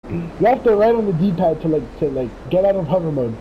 Left or right on the D-pad to get out of hover mode.